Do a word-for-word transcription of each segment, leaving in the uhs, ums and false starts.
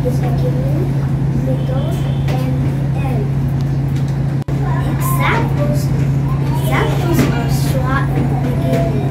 beginning, middle, and end. Examples examples are schwa at the beginning.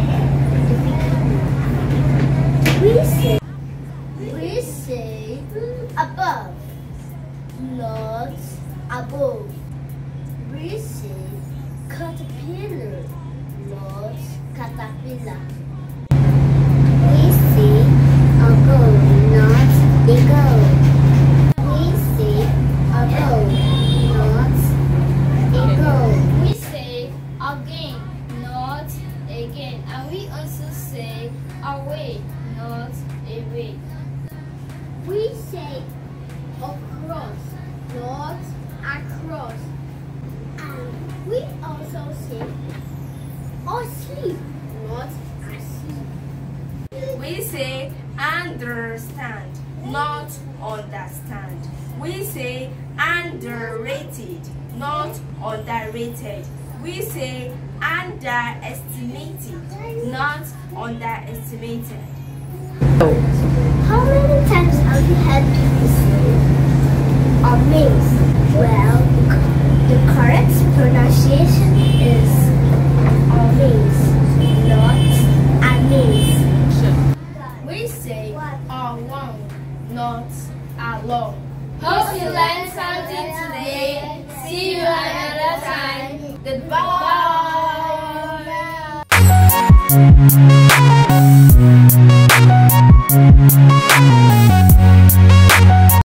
The beginning. We say we say above, not above. We say caterpillar, not caterpillar. We say ago, not ago. We say ago, not ago. We say again, not again. And we also say away, not away. We say across, not across. And we also say asleep, not asleep. We say understand, not understand. We say underrated, not underrated. We say underestimated, not underestimated. How many times have you had people say amazed? Well, the correct pronunciation is amazed, not amazed. We say along, not along. Hope you learned something today. See you another time. Goodbye.